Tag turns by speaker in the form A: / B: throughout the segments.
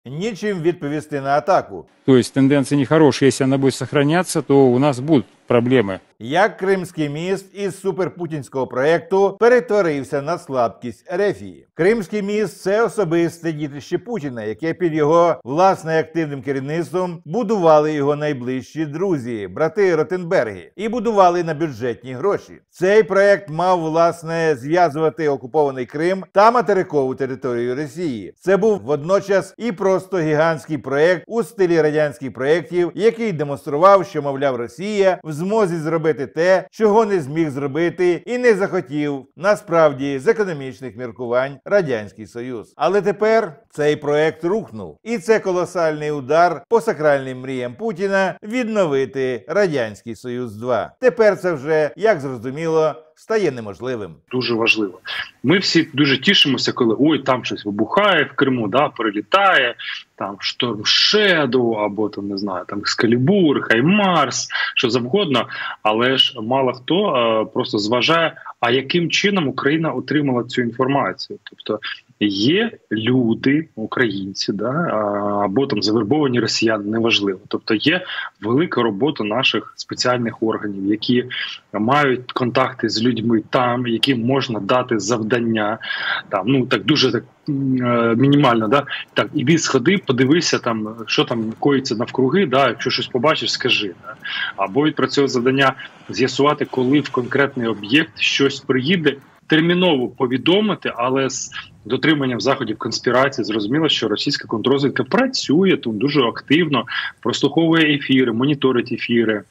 A: нічим відповісти на атаку.
B: Тобто тенденція нехороша, якщо вона буде зберігатися, то у нас будуть проблеми.
A: Як Кримський міст із суперпутінського проєкту перетворився на слабкість Ерефії. Кримський міст – це особисте дітище Путіна, яке під його власне активним керівництвом будували його найближчі друзі, брати Ротенберги, і будували на бюджетні гроші. Цей проєкт мав власне зв'язувати окупований Крим та материкову територію Росії. Це був водночас і просто гігантський проєкт у стилі радянських проєктів, який демонстрував, що, мовляв, Росія в змозі зробити те, чого не зміг зробити і не захотів, насправді, з економічних міркувань Радянський Союз. Але тепер цей проект рухнув. І це колосальний удар по сакральним мріям Путіна відновити Радянський Союз 2. Тепер це вже, як зрозуміло, стає неможливим.
C: Дуже важливо. Ми всі дуже тішимося, коли ой, там щось вибухає в Криму, да, перелітає, там Шторм Шедоу, або там, не знаю, там Екскалібур, Хаймарс, що завгодно, але ж мало хто просто зважає, а яким чином Україна отримала цю інформацію. Тобто є люди, українці, да, або там завербовані росіяни, неважливо. Тобто є велика робота наших спеціальних органів, які мають контакти з людьми там, яким можна дати завдання, там, ну так дуже так мінімально, да, так, іди сходи, подивися там, що там коїться навкруги, да, якщо щось побачиш, скажи. Да. Або відпрацьовує завдання з'ясувати, коли в конкретний об'єкт щось приїде, терміново повідомити, але з дотриманням заходів конспірації. Зрозуміло, що російська контррозвідка працює тут дуже активно, прослуховує ефіри, моніторить ефіри.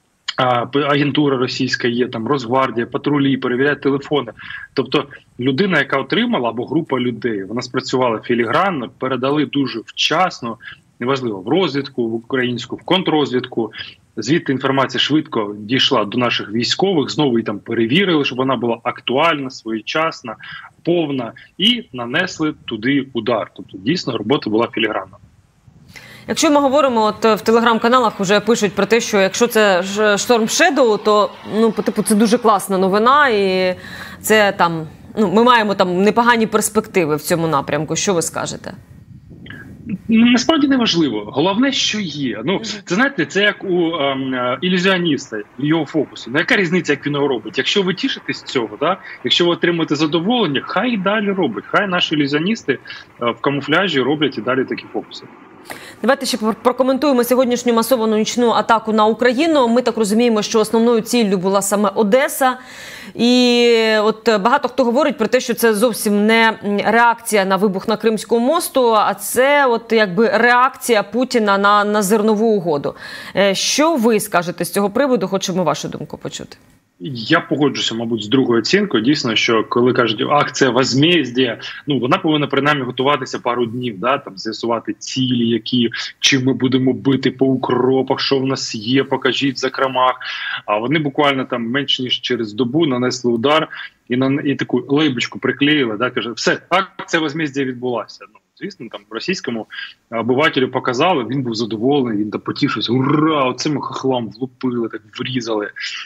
C: Агентура російська є, там Росгвардія, патрулі, перевіряють телефони. Тобто людина, яка отримала, або група людей, вона спрацювала філігранно, передали дуже вчасно, неважливо, в розвідку, в українську, в контррозвідку. Звідти інформація швидко дійшла до наших військових, знову її там перевірили, щоб вона була актуальна, своєчасна, повна, і нанесли туди удар. Тобто дійсно робота була філігранна.
D: Якщо ми говоримо, от в телеграм-каналах вже пишуть про те, що якщо це Шторм Шедоу, то ну, типу, це дуже класна новина, і це там, ну, ми маємо там непогані перспективи в цьому напрямку. Що ви скажете?
C: Насправді не важливо. Головне, що є. Ну, це, знаєте, це як у ілюзіоніста, його фокусу. Ну, яка різниця, як він його робить? Якщо ви тішитесь цього, да? Якщо ви отримуєте задоволення, хай і далі робить. Хай наші ілюзіоністи в камуфляжі роблять і далі такі фокуси.
D: Давайте ще прокоментуємо сьогоднішню масовану нічну атаку на Україну. Ми так розуміємо, що основною ціллю була саме Одеса. І от багато хто говорить про те, що це зовсім не реакція на вибух на Кримському мосту, а це от якби реакція Путіна на зернову угоду. Що ви скажете з цього приводу? Хочемо вашу думку почути.
C: Я погоджуся, мабуть, з другою оцінкою. Дійсно, що коли кажуть, акція возмездія, ну, вона повинна принаймні готуватися пару днів, да, там, з'ясувати цілі, які, чим ми будемо бити по укропах, що в нас є, покажіть в закромах. А вони буквально там менш ніж через добу нанесли удар і таку лейбочку приклеїли, да, каже, все, акція возмездія відбулася. Ну, звісно, там російському обивателю показали, він був задоволений, він там потішився, ура, оцим хохлам влупили, так врізали.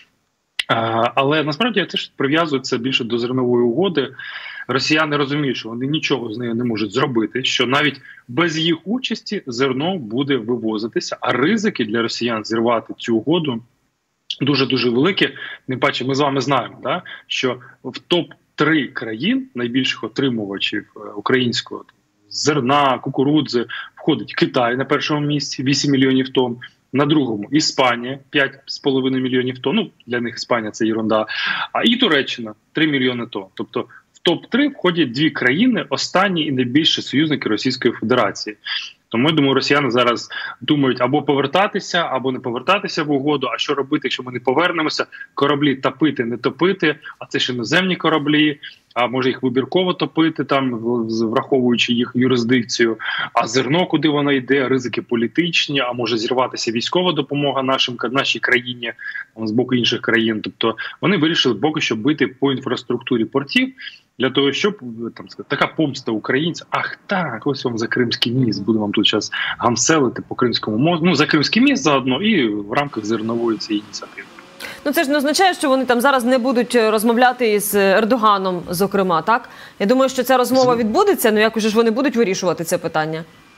C: Але насправді це ж прив'язується більше до зернової угоди. Росіяни розуміють, що вони нічого з нею не можуть зробити, що навіть без їх участі зерно буде вивозитися, а ризики для росіян зірвати цю угоду дуже-дуже великі. Тим паче ми з вами знаємо, да, що в топ-3 країн найбільших отримувачів українського зерна, кукурудзи входить Китай на першому місці, 8 мільйонів тонн. На другому Іспанія, 5,5 мільйонів тонн, ну, для них Іспанія це єрунда, і Туреччина 3 мільйони тонн. Тобто в топ-3 входять дві країни, останні і найбільші союзники Російської Федерації. Тому, я думаю, росіяни зараз думають або повертатися, або не повертатися в угоду, а що робити, якщо ми не повернемося, кораблі топити, не топити, а це ж іноземні кораблі, а може їх вибірково топити, там, враховуючи їх юрисдикцію, а зерно, куди воно йде, ризики політичні, а може зірватися військова допомога нашій країні з боку інших країн. Тобто вони вирішили поки що бити по інфраструктурі портів, для того, щоб там сказати, така помста українцям. Ах так, ось вам за Кримський міст, буду вам тут зараз гамселити по Кримському мосту. Ну, за Кримський міст заодно і в рамках зернової цієї ініціативи.
D: Ну це ж не означає, що вони там зараз не будуть розмовляти із Ердоганом, зокрема, так? Я думаю, що ця розмова відбудеться, але як уже ж вони будуть вирішувати це питання?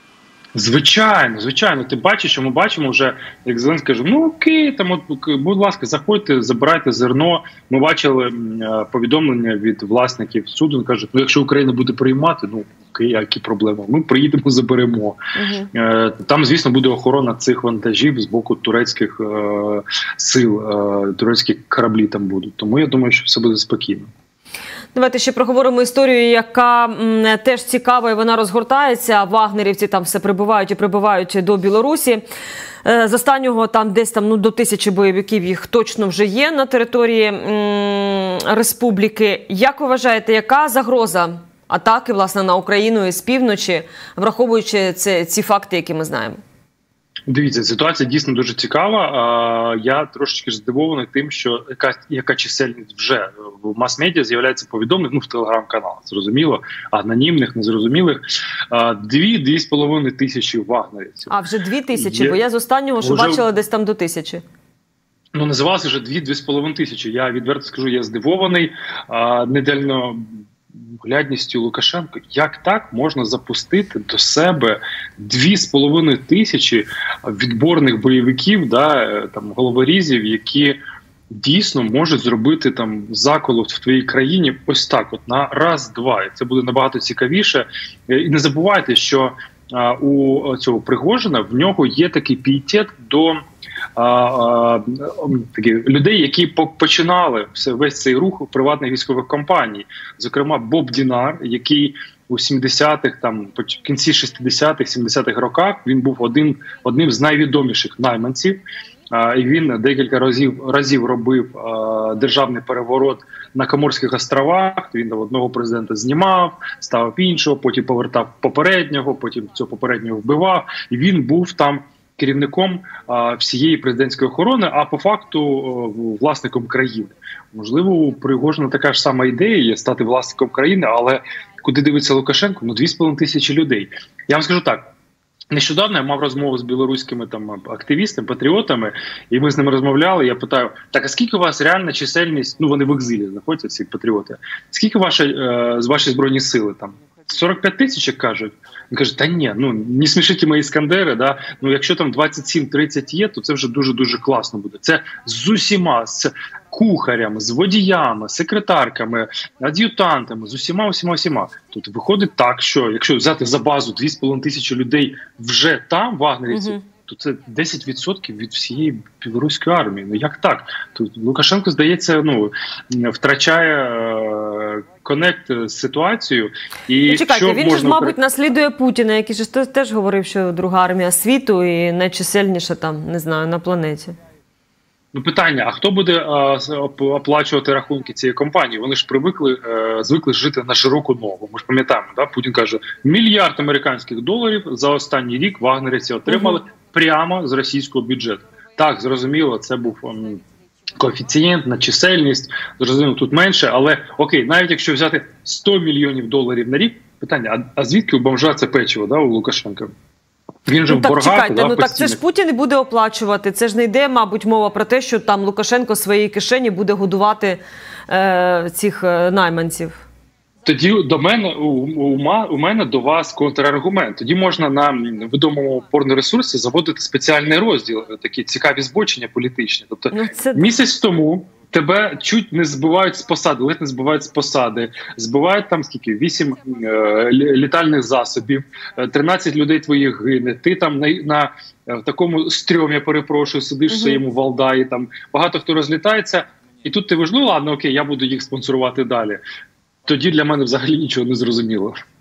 C: Звичайно, звичайно. Ти бачиш, що ми бачимо вже, як Зеленський каже, ну окей, там, от, будь ласка, заходьте, забирайте зерно. Ми бачили повідомлення від власників суду, він каже, ну якщо Україна буде приймати, ну окей, які проблеми? Ми приїдемо, заберемо. Там, звісно, буде охорона цих вантажів з боку турецьких сил, турецькі кораблі там будуть. Тому я думаю, що все буде спокійно.
D: Давайте ще проговоримо історію, яка теж цікава, і вона розгортається. Вагнерівці там все прибувають і прибувають до Білорусі. З останнього там десь там, ну, до 1000 бойовиків їх точно вже є на території республіки. Як ви вважаєте, яка загроза атаки, власне, на Україну із півночі, враховуючи ці факти, які ми знаємо?
C: Дивіться, ситуація дійсно дуже цікава. Я трошечки здивований тим, що яка чисельність вже в мас-медіа з'являється повідомлень, ну в телеграм-каналах, зрозуміло, анонімних, незрозумілих. 2-2,5 тисячі вагнерівців.
D: А вже 2000, бо я з останнього, що бачила, десь там до 1000.
C: Ну, називалося вже 2-2,5 тисячі. Я відверто скажу, я здивований глядністю Лукашенка. Як так можна запустити до себе 2,5 тисячі відборних бойовиків, там, головорізів, які дійсно можуть зробити там заколот в твоїй країні ось так, от на раз-два. І це буде набагато цікавіше. І не забувайте, що у цього Пригожина в нього є такий пієтет до людей, які починали весь цей рух приватних військових компаній. Зокрема, Боб Дінар, який у 70-х, там, в кінці 60-х, 70-х роках, він був одним з найвідоміших найманців. І він декілька разів робив державний переворот на Коморських островах. Він одного президента знімав, ставив іншого, потім повертав попереднього, потім цього попереднього вбивав. І він був там керівником всієї президентської охорони, а по факту власником країни. Можливо, у Пригожина така ж сама ідея є стати власником країни, але куди дивиться Лукашенко? Ну, 2,5 тисячі людей. Я вам скажу так. Нещодавно я мав розмову з білоруськими там активістами, патріотами, і ми з ними розмовляли. Я питаю, так, а скільки у вас реальна чисельність, ну вони в екзилі знаходяться, ці патріоти, скільки ваші збройні сили там? 45 тисяч, як кажуть. Він каже, та ні, ну не смішіть мої іскандери, да? Ну якщо там 27-30 є, то це вже дуже-дуже класно буде. Це з усіма, з кухарями, з водіями, секретарками, ад'ютантами, з усіма. Тут виходить так, що якщо взяти за базу 2,5 тисячі людей вже там, вагнерівці, то це 10% від всієї білоруської армії. Ну як так? Тут Лукашенко, здається, втрачає конект з ситуацією. І
D: чекайте, він ж, мабуть, наслідує Путіна, який ж теж говорив, що друга армія світу і найчисельніша там, не знаю, на планеті.
C: Ну, питання, а хто буде оплачувати рахунки цієї компанії? Вони ж звикли жити на широку ногу. Ми ж пам'ятаємо, да? Путін каже, $1 мільярд американських доларів за останній рік вагнерівці отримали прямо з російського бюджету. Так, зрозуміло, це був коефіцієнт на чисельність, зрозуміло, тут менше, але окей, навіть якщо взяти $100 мільйонів на рік, питання, а звідки у бомжа це печиво, да, у Лукашенка? Він же в боргах,
D: чекайте, так це ж Путін і буде оплачувати. Це ж не йде, мабуть, мова про те, що там Лукашенко з своєї кишені буде годувати цих найманців.
C: Тоді у мене до вас контраргумент. Тоді можна на відомому порноресурсі заводити спеціальний розділ, такі цікаві збочення політичні. Тобто місяць тому тебе чуть не збивають з посади, ледь не збивають з посади, збивають там скільки? 8 літальних засобів, 13 людей твоїх гине, ти там в такому стрьомі, я перепрошую, сидиш в своєму Валдаї, там багато хто розлітається, і тут ти вижу, ну ладно, окей, я буду їх спонсорувати далі. Тоді для мене взагалі нічого не зрозуміло.